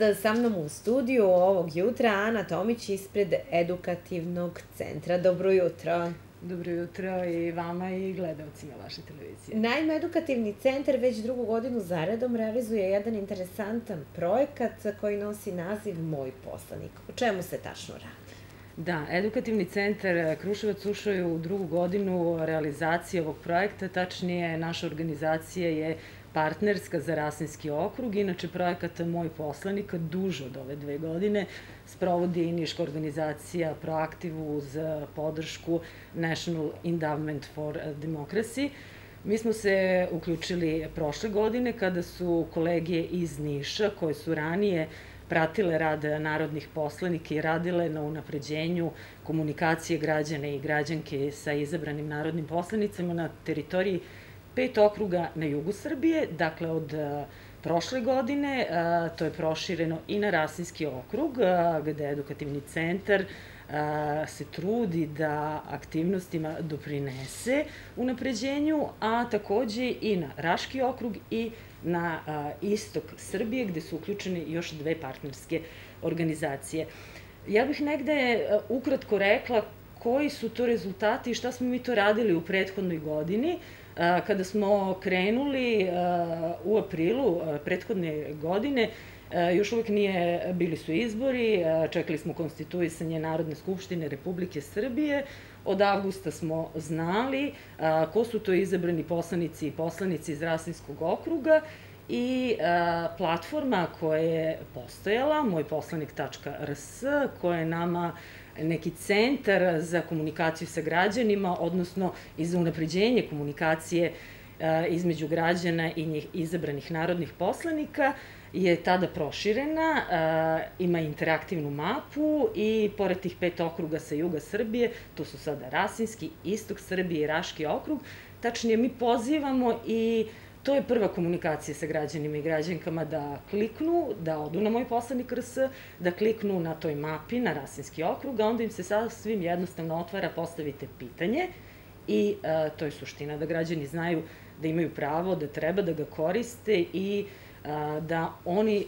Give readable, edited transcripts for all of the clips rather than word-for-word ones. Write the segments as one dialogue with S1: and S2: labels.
S1: sad sa mnom u studiju ovog jutra Ana Tomić ispred Edukativnog centra. Dobro jutro.
S2: Dobro jutro i vama i gledalcima vaše televizije.
S1: Naime, Edukativni centar već drugu godinu zaredom realizuje jedan interesantan projekat koji nosi naziv Moj poslanik. O čemu se tačno radi?
S2: Da, Edukativni centar Kruševac ušao je u drugu godinu realizacije ovog projekta, tačnije naša organizacija je partnerska za Rasinski okrug. Inače, projekat Moj poslanik duže od ove 2 godine sprovodi i niška organizacija Proaktiv uz podršku National Endowment for Democracy. Mi smo se uključili prošle godine kada su kolege iz Niša, koje su ranije pratile rad narodnih poslanika i radile na unapređenju komunikacije građana i građanke sa izabranim narodnim poslanicama na teritoriji 5 okruga na jugu Srbije. Dakle, od prošle godine to je prošireno i na Rasinski okrug, gde Edukativni centar se trudi da aktivnostima doprinese unapređenju, a takođe i na Raški okrug i na istok Srbije, gde su uključene još 2 partnerske organizacije. Ja bih negde ukratko rekla koji su to rezultati i šta smo mi to radili u prethodnoj godini. Kada smo krenuli u aprilu prethodne godine, još uvek bili su izbori, čekali smo konstituisanje Narodne skupštine Republike Srbije. Od avgusta smo znali ko su to izabrani poslanici i poslanici iz Rasinskog okruga i platforma koja je postojala, mojposlanik.rs, koja je nama neki centar za komunikaciju sa građanima, odnosno i za unapređenje komunikacije između građana i izabranih narodnih poslanika, je tada proširena, ima interaktivnu mapu i pored tih 5 okruga sa juga Srbije, to su sada Rasinski, istok Srbije i Raški okrug, tačnije mi pozivamo i to je prva komunikacija sa građanima i građankama da kliknu, da odu na Moj poslanik.rs, da kliknu na toj mapi na Rasinski okrug, a onda im se sasvim jednostavno otvara, postavite pitanje i to je suština, da građani znaju da imaju pravo, da treba da ga koriste i da oni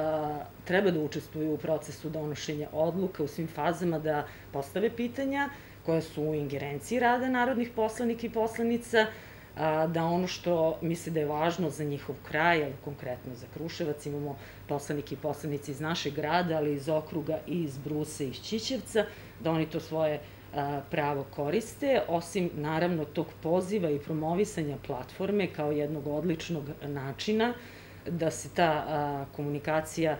S2: treba da učestvuju u procesu donošenja odluka u svim fazama, da postave pitanja koja su u ingerenciji rada narodnih poslanika i poslanica, da ono što misle da je važno za njihov kraj, ali konkretno za Kruševac, imamo poslanike i poslanici iz našeg grada, ali iz okruga i iz Bruse i iz Ćićevca, da oni to svoje pravo koriste, osim naravno tog poziva i promovisanja platforme kao jednog odličnog načina da se ta komunikacija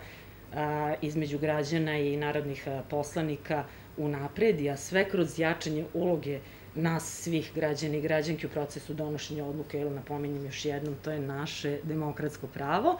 S2: između građana i narodnih poslanika unapredi, a sve kroz jačanje uloge nas svih građana i građanki u procesu donošenja odluke, jer napominjem još jednom, to je naše demokratsko pravo.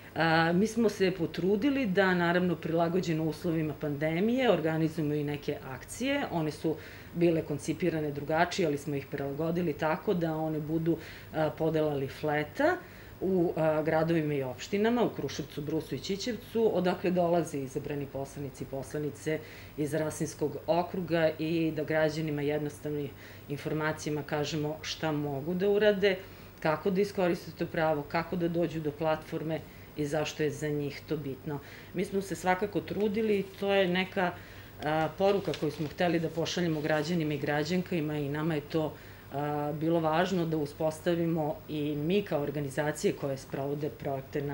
S2: Mi smo se potrudili da, naravno, prilagođeno uslovima pandemije, organizujemo i neke akcije. One su bile koncipirane drugačije, ali smo ih prilagodili tako da one budu podela lifleta u gradovima i opštinama, u Kruševcu, Brusu i Ćićevcu, odakle dolaze izabrani poslanici i poslanice iz Rasinskog okruga i da građanima jednostavnim informacijama kažemo šta mogu da urade, kako da iskoriste to pravo, kako da dođu do platforme i zašto je za njih to bitno. Mi smo se svakako trudili i to je neka poruka koju smo hteli da pošaljemo građanima i građankama i nama je to bilo važno da uspostavimo i mi kao organizacije koje sprovode projekte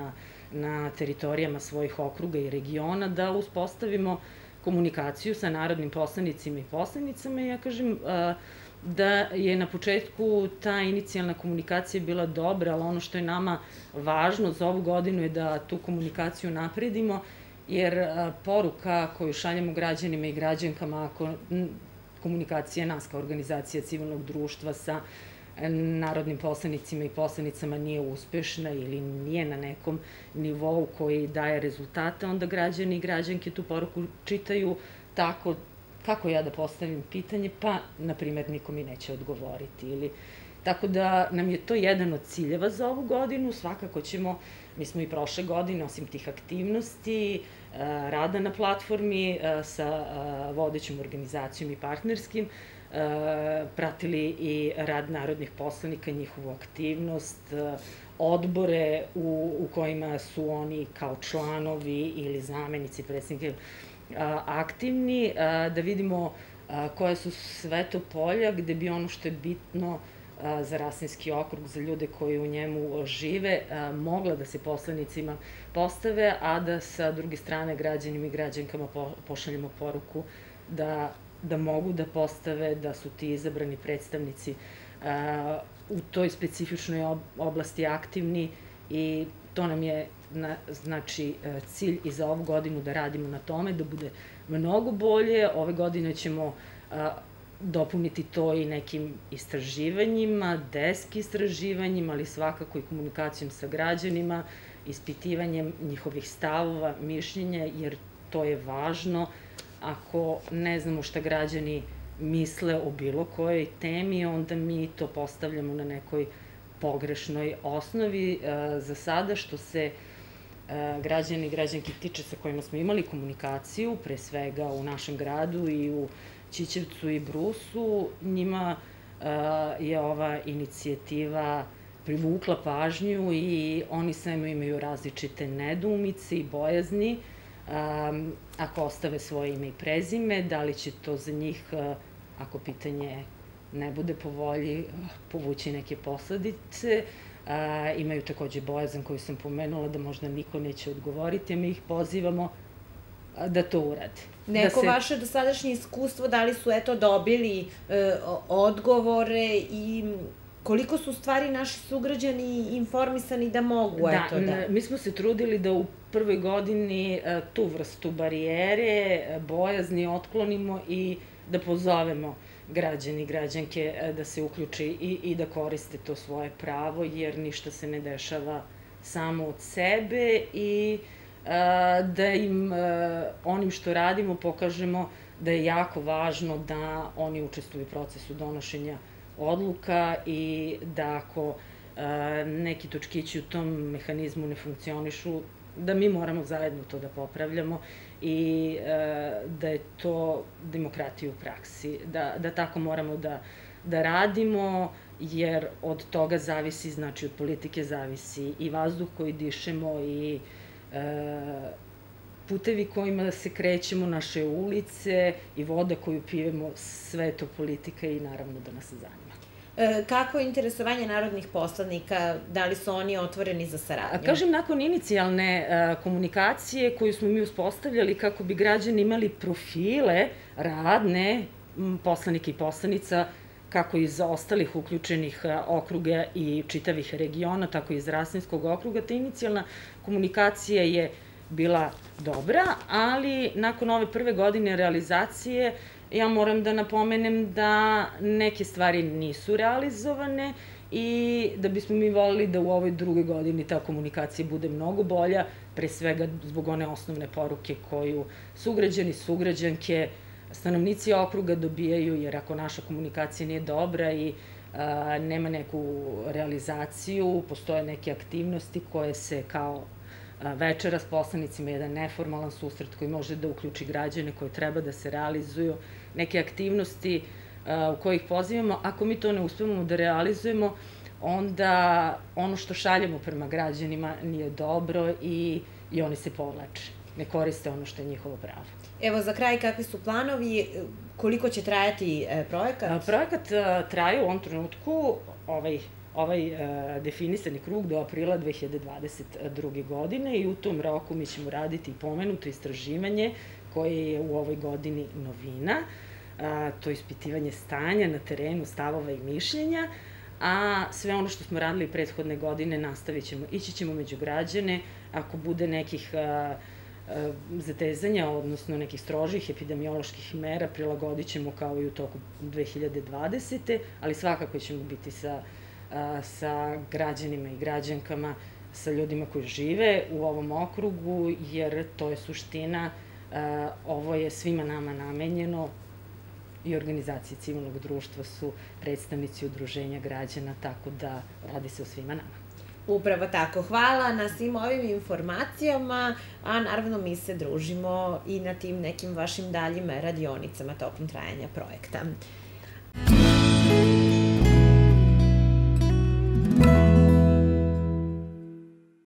S2: na teritorijama svojih okruga i regiona, da uspostavimo komunikaciju sa narodnim poslanicima i poslanicama. Ja kažem da je na početku ta inicijalna komunikacija bila dobra, ali ono što je nama važno za ovu godinu je da tu komunikaciju napredimo, jer poruka koju šaljemo građanima i građankama, ako komunikacija nas kao organizacija civilnog društva sa narodnim poslanicima i poslanicama nije uspešna ili nije na nekom nivou koji daje rezultate, onda građani i građanke tu poruku čitaju tako kako ja da postavim pitanje, pa, na primer, niko mi neće odgovoriti. Tako da nam je to jedan od ciljeva za ovu godinu. Svakako ćemo, mi smo i prošle godine, osim tih aktivnosti, rada na platformi sa vodećom organizacijom i partnerskim pratili i rad narodnih poslanika, njihovu aktivnost, odbore u kojima su oni kao članovi ili zamenici predsednika aktivni, da vidimo koja su sve to polja gde bi ono što je bitno za Rasinski okrug, za ljude koji u njemu žive, mogla da se poslanicima postave, a da sa druge strane građanima i građankama pošaljemo poruku da mogu da postave, da su ti izabrani predstavnici u toj specifičnoj oblasti aktivni i to nam je znači cilj i za ovu godinu da radimo na tome, da bude mnogo bolje. Ove godine ćemo dopuniti to i nekim istraživanjima, desk istraživanjima, ali svakako i komunikacijom sa građanima, ispitivanjem njihovih stavova, mišljenja, jer to je važno. Ako ne znamo šta građani misle o bilo kojoj temi, onda mi to postavljamo na nekoj pogrešnoj osnovi. Za sada, što se građani i građanki tiče sa kojima smo imali komunikaciju, pre svega u našem gradu i u Ćićevcu i Brusu, njima je ova inicijativa privukla pažnju i oni samo imaju različite nedoumice i bojazni. Ako ostave svoje ime i prezime, da li će to za njih, ako pitanje ne bude po volji, povući neke posledice. Imaju takođe bojazan koju sam pomenula da možda niko neće odgovoriti, a mi ih pozivamo da to urade.
S1: Neko vaše dosadašnje iskustvo, da li su dobili odgovore i koliko su u stvari naši sugrađani informisani da mogu da...
S2: Mi smo se trudili da u prvoj godini tu vrstu barijere, bojazni otklonimo i da pozovemo građani i građanke da se uključe i da koriste to svoje pravo, jer ništa se ne dešava samo od sebe i da im onim što radimo pokažemo da je jako važno da oni učestvuju u procesu donošenja odluka i da ako neki točkići u tom mehanizmu ne funkcionišu, da mi moramo zajedno to da popravljamo i da je to demokratija u praksi, da tako moramo da radimo, jer od toga zavisi, znači od politike zavisi i vazduh koji dišemo i putevi kojima se krećemo, naše ulice i voda koju pijemo, sve je to politika i naravno da nas zanima.
S1: Kako je interesovanje narodnih poslanika? Da li su oni otvoreni za saradnju?
S2: Kažem, nakon inicijalne komunikacije koju smo mi uspostavljali kako bi građani imali profile radne poslanika i poslanica, kako iz ostalih uključenih okruga i čitavih regiona, tako i iz Rasinskog okruga, ta inicijalna komunikacija je bila dobra, ali nakon ove prve godine realizacije ja moram da napomenem da neke stvari nisu realizovane i da bismo mi volili da u ovoj drugoj godini ta komunikacija bude mnogo bolja, pre svega zbog one osnovne poruke koju sugrađani, sugrađanke, stanovnici okruga dobijaju, jer ako naša komunikacija nije dobra i nema neku realizaciju, postoje neke aktivnosti koje se kao večera s poslanicima, jedan neformalan susret koji može da uključi građane koji treba da se realizuju, neke aktivnosti u kojih pozivamo. Ako mi to ne uspemo da realizujemo, onda ono što šaljemo prema građanima nije dobro i oni se povlače. Ne koriste ono što je njihovo pravo.
S1: Evo, za kraj, kakvi su planovi? Koliko će trajati projekat?
S2: Projekat traje u ovom trenutku, ovaj definisani krug do aprila 2022. godine i u tom roku mi ćemo raditi pomenuto istraživanje koje je u ovoj godini novina, to je ispitivanje stanja na terenu, stavova i mišljenja, a sve ono što smo radili prethodne godine nastavit ćemo. Ići ćemo među građane, ako bude nekih zatezanja, odnosno nekih strožih epidemioloških mera, prilagodit ćemo kao i u toku 2020. ali svakako ćemo biti sa građanima i građankama, sa ljudima koji žive u ovom okrugu, jer to je suština, ovo je svima nama namenjeno i organizacije civilnog društva su predstavnici udruženja građana, tako da radi se o svima nama.
S1: Upravo tako. Hvala na svim ovim informacijama, a naravno mi se družimo i na tim nekim vašim daljim radionicama tokom trajanja projekta.